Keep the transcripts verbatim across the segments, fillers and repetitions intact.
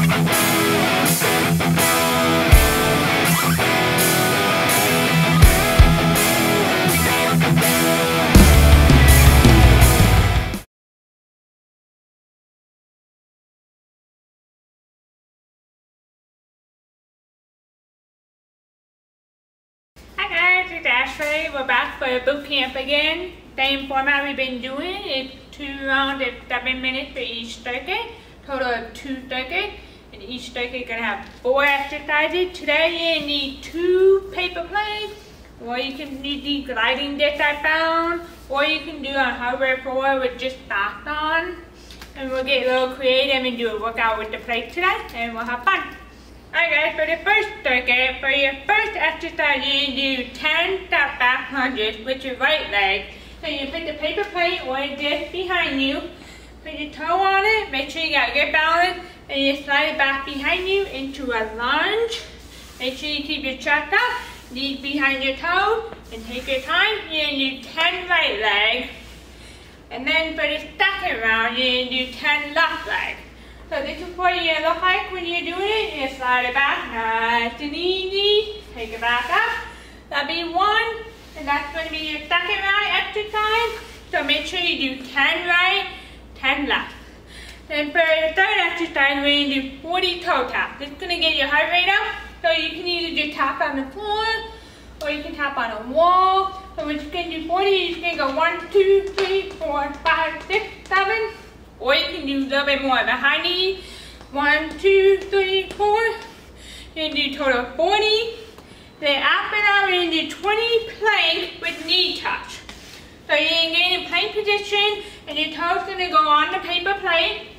It's Ashlie. We're back for boot camp again. Same format we've been doing. It's two rounds of seven minutes for each circuit. Total of two circuits. And each circuit is going to have four exercises. Today you need two paper plates. Or you can do the gliding disc I found. Or you can do a hover floor with just socks on. And we'll get a little creative and do a workout with the plates today. And we'll have fun. Alright guys, for the first circuit, for your first exercise, you do ten step back lunges with your right leg. So you put the paper plate or disc behind you, put your toe on it, make sure you got good balance, and you slide it back behind you into a lunge. Make sure you keep your chest up, knees behind your toe, and take your time. You're going to do ten right leg. And then for the second round, you're going to do ten left leg. So this is what you look like when you're doing it. You slide it back, nice and easy. Take it back up. That'll be one, and that's going to be your second round exercise. So make sure you do ten right, ten left. Then for the third exercise, we're going to do forty toe taps. It's going to get your heart rate up. So you can either just tap on the floor, or you can tap on a wall. So we're just going to do forty. You're just going to go one, two, three, four, five, six, seven. Or you can do a little bit more behind knee. One, two, three, four. You're going to do total of forty. Then after that, we're going to do twenty planks with knee touch. So you're going to get in a plank position, and your toes going to go on the paper plate.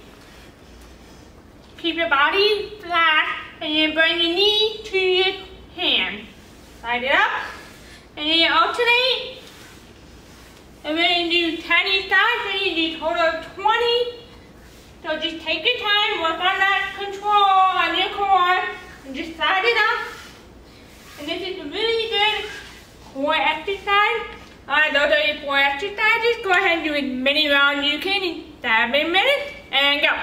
Keep your body flat, and you're going to bring your knee to your hand. Slide it up, and then you alternate. And we're going to do ten each side, so you do a total of twenty. So just take your time, work on that control on your core, and just slide it up. And this is a really good core exercise. Alright, those are your four exercises. Go ahead and do as many rounds as you can in seven minutes, and go.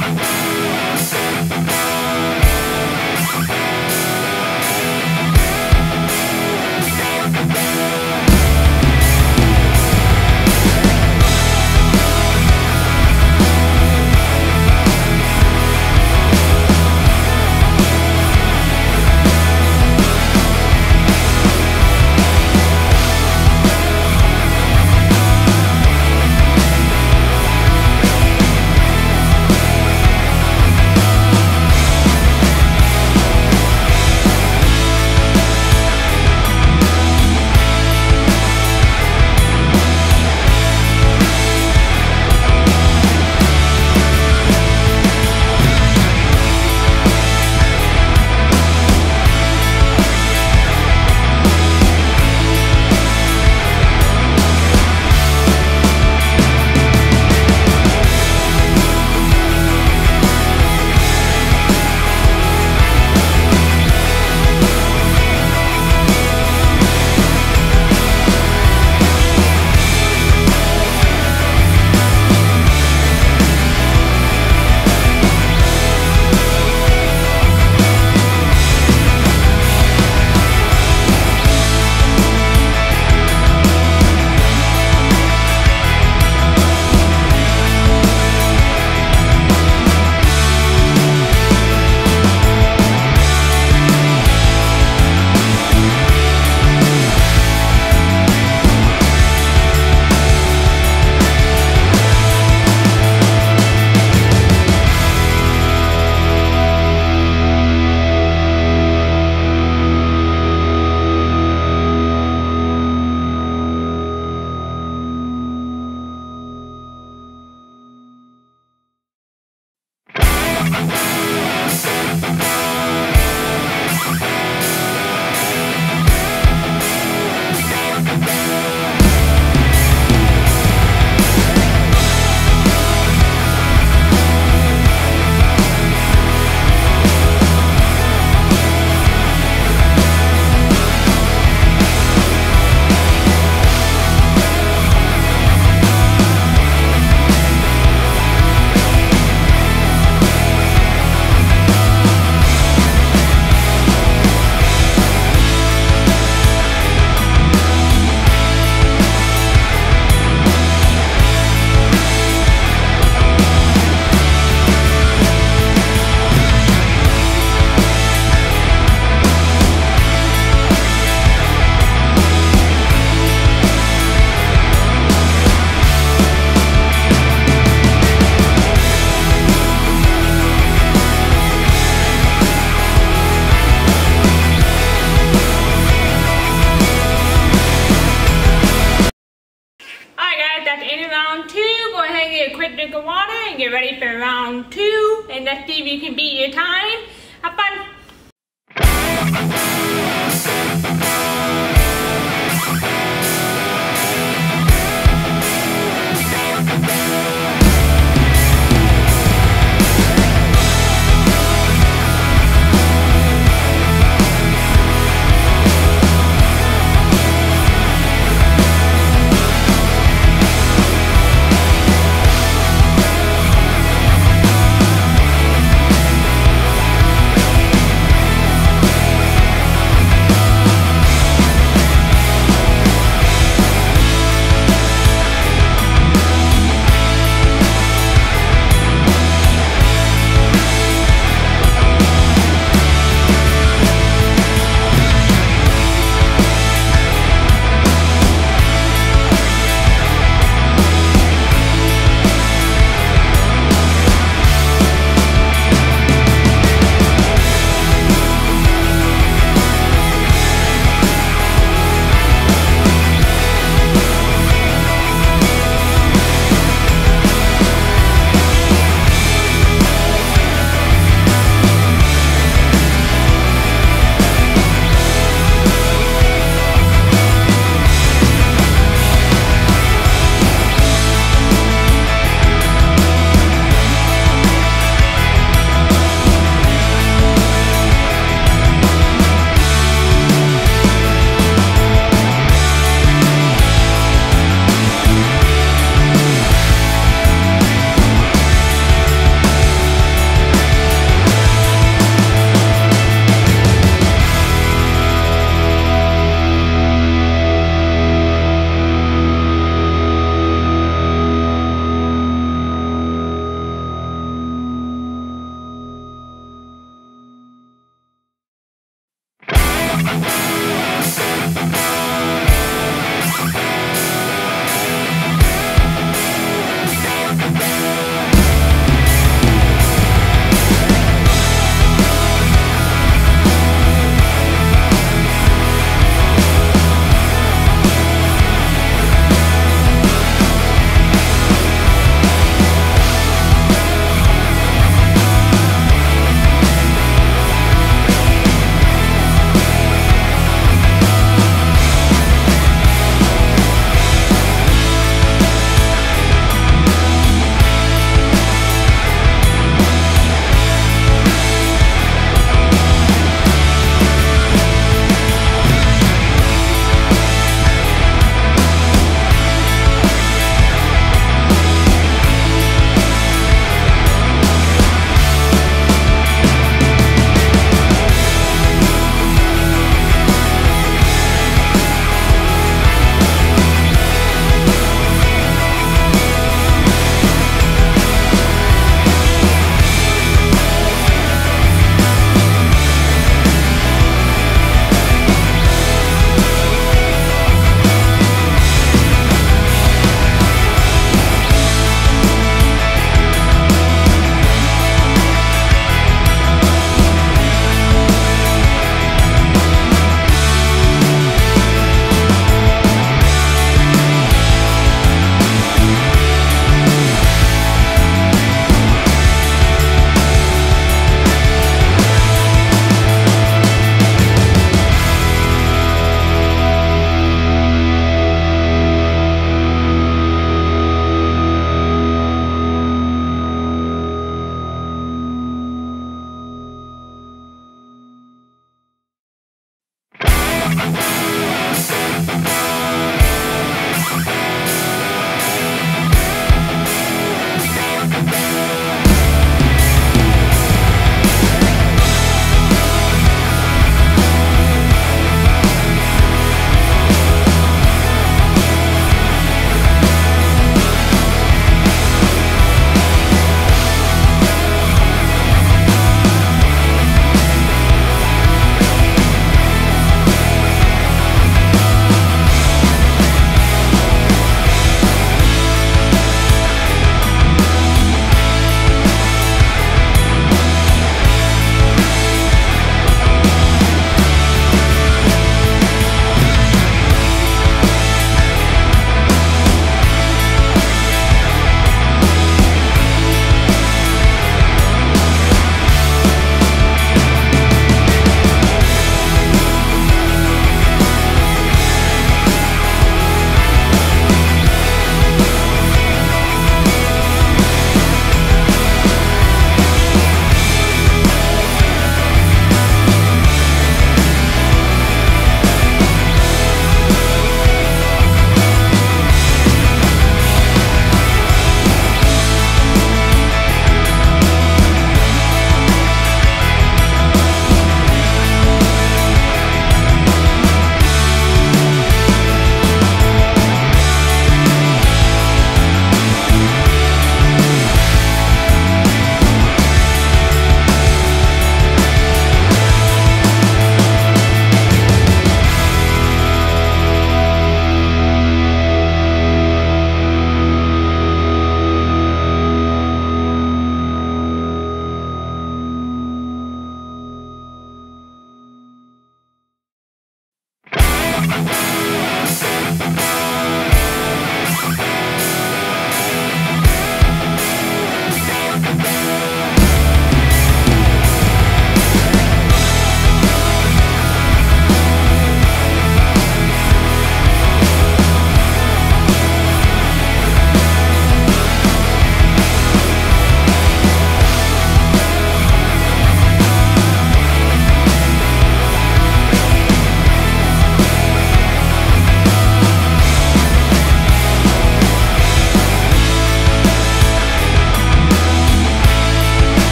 drink of water and get ready for round two, and let's see if you can beat your time. Have fun!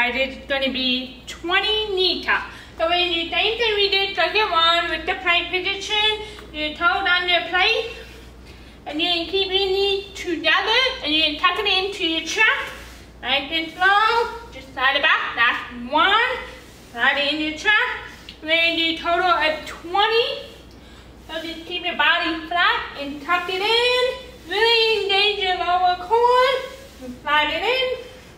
exercise is going to be twenty knee tucks. So when you same thing we did second one with the plank position, you hold on your plate, and you can keep your knees together, and you can tuck it into your chest, nice and slow. Just slide it back. That's one. Slide it in your chest. We're going to do a total of twenty. So just keep your body flat and tuck it in. Really engage your lower core. And slide it in.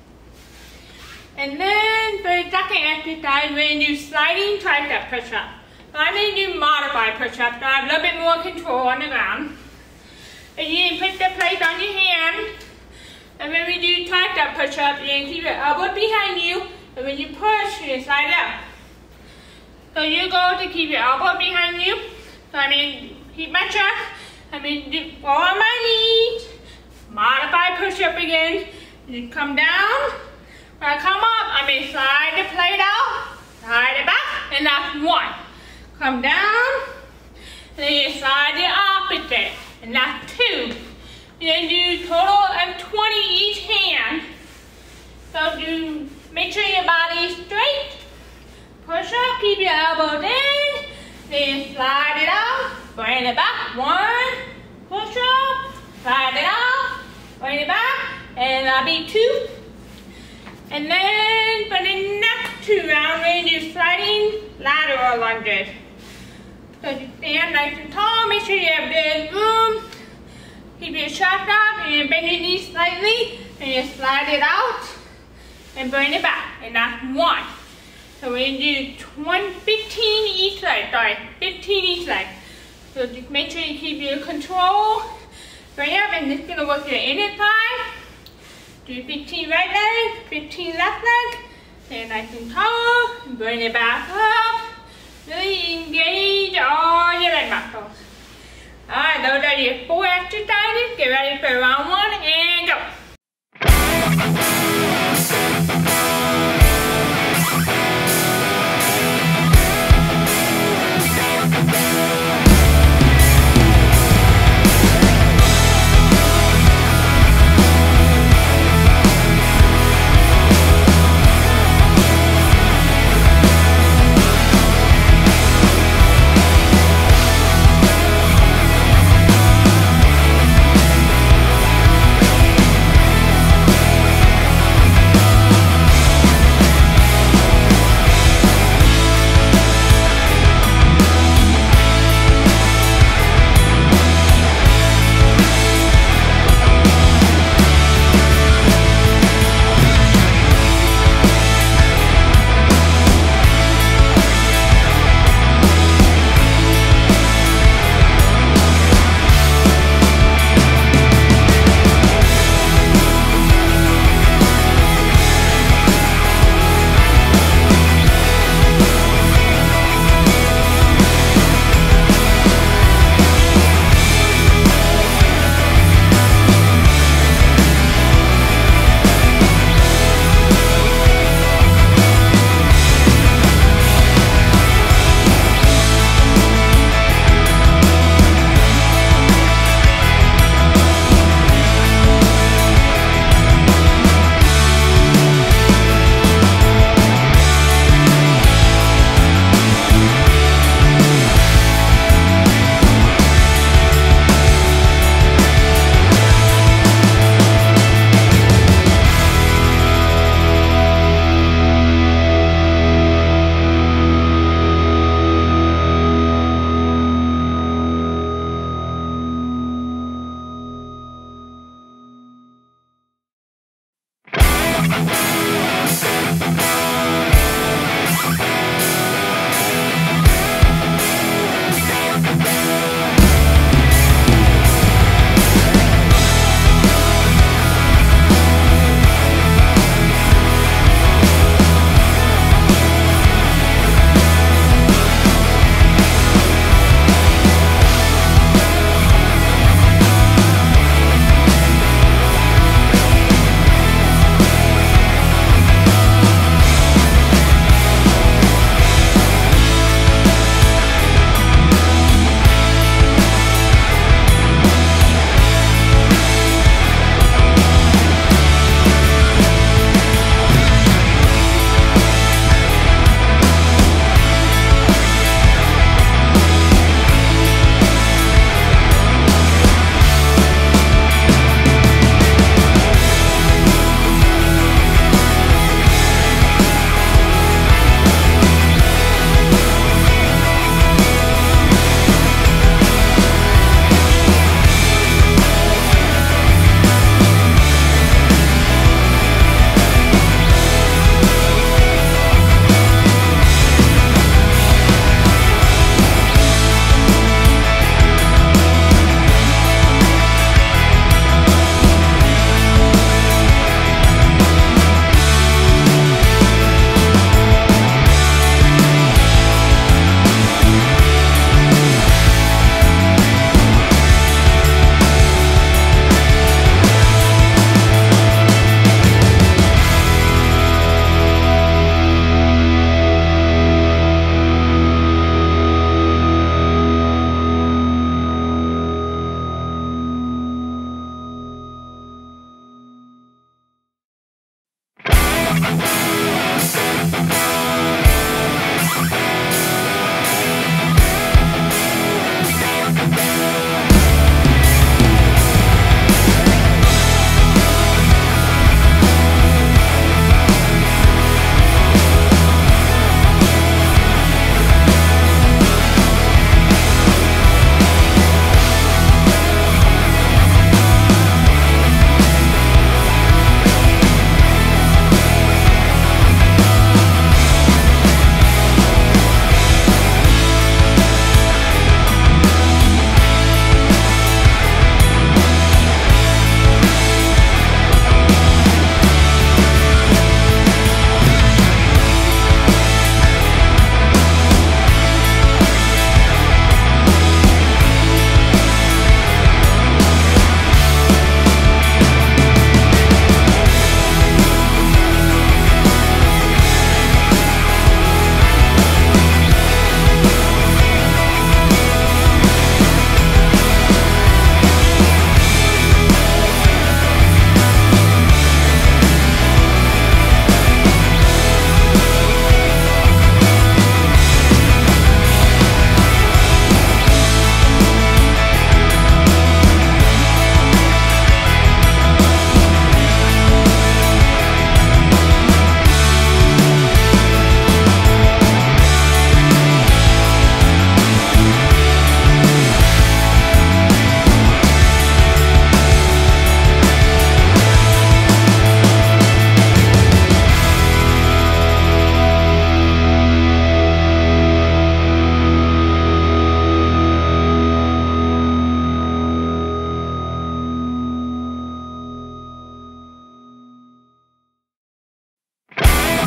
And then for the second exercise, we're going to do sliding tricep push-up. So I'm going to do modified push-ups, so I have a little bit more control on the ground. And you can put the plate on your hand. And when we do tricep push-up, you can keep your elbow behind you. And when you push, you slide up. So you go to keep your elbow behind you. So I mean, keep my chest. I mean, do fall on my knees. Modify push-up again. You come down. When I come up, I may slide the plate out, slide it back, and that's one. Come down, then you slide the opposite, and that's two. Then do a total of twenty each hand. So do, make sure your body is straight. Push up, keep your elbows in, then slide it out, bring it back. One, push up, slide it out, bring it back, and that'll be two. And then for the next two rounds, we're going to do sliding lateral lunges. So you stand nice and tall, make sure you have good room. Keep your chest up and bend your knees slightly. And you slide it out and bring it back. And that's one. So we're going to do twenty, fifteen each leg, sorry, fifteen each leg. So just make sure you keep your control. Bring it up, and this is going to work your inner thigh. Do fifteen right leg, fifteen left leg. Stand nice and tall. Bring it back up. Really engage all your leg muscles. Alright, those are your four exercises. Get ready for round one and go.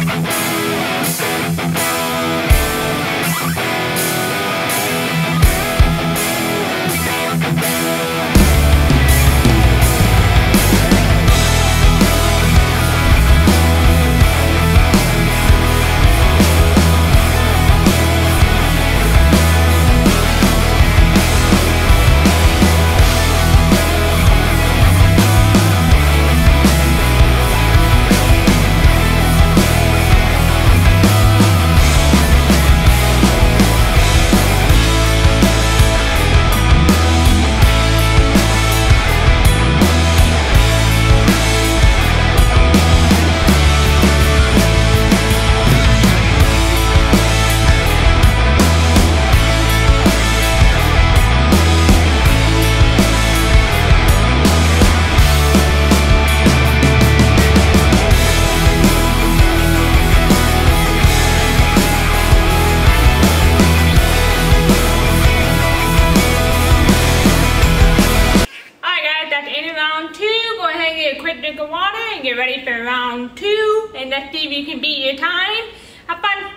Get ready for round two, and let's see if you can beat your time. Have fun.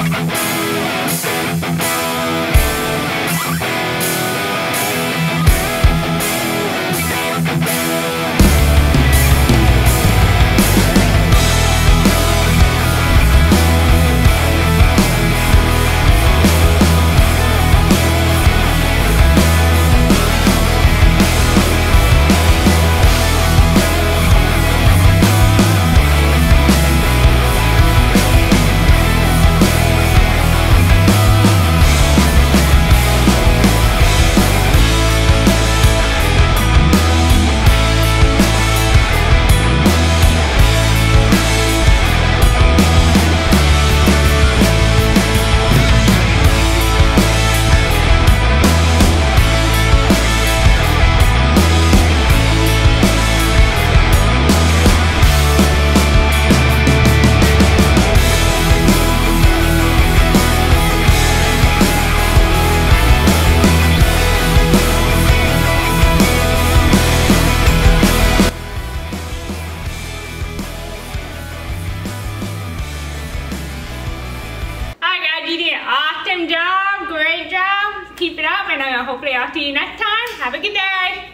You did an awesome job, great job. Keep it up, and uh, hopefully I'll see you next time. Have a good day.